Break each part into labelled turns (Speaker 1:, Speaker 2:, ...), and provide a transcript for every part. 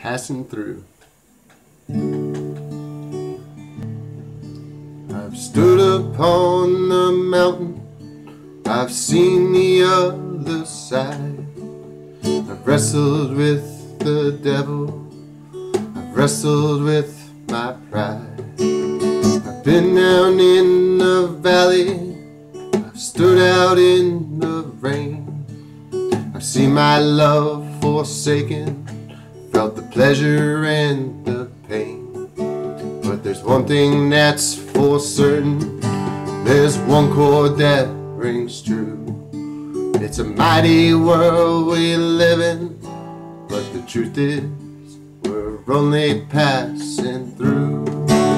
Speaker 1: passing through. I've stood upon the mountain, I've seen the other side. I've wrestled with the devil, I've wrestled with my pride. I've been down in the valley, I've stood out in the rain. I've seen my love forsaken, felt the pleasure and the pain. But there's one thing that's for certain, there's one chord that rings true. It's a mighty world we live in, but the truth is we're only passing through.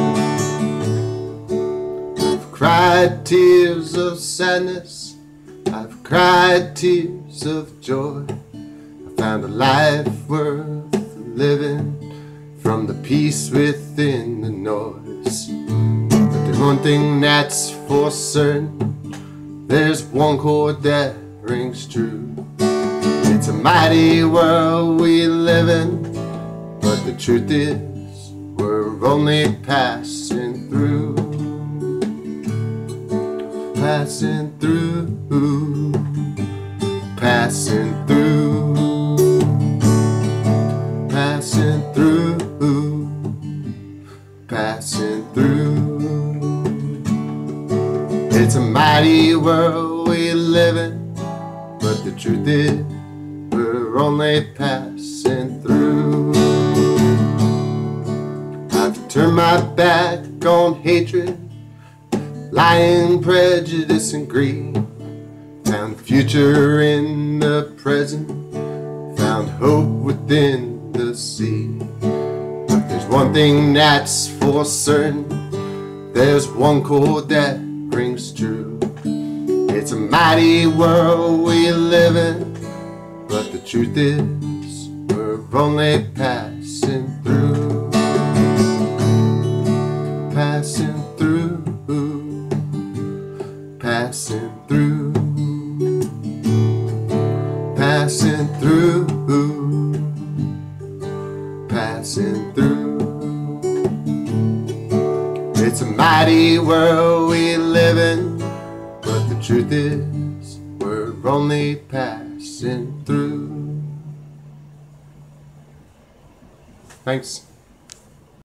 Speaker 1: I've cried tears of sadness, I've cried tears of joy. I found a life worth living from the peace within the noise. But there's one thing that's for certain, there's one chord that rings true. It's a mighty world we live in, but the truth is we're only passing through. Passing through, passing through, passing through, passing through. It's a mighty world we live in, but the truth is we're only passing through. I've turned my back on hatred, lying, prejudice, and greed. Found future in the present, found hope within the sea. But there's one thing that's for certain, there's one chord that rings true. It's a mighty world we live in, but the truth is we're only passing through. Passing through, passing through, passing through, passing through. It's a mighty world we live in, but the truth is we're only passing through. Thanks.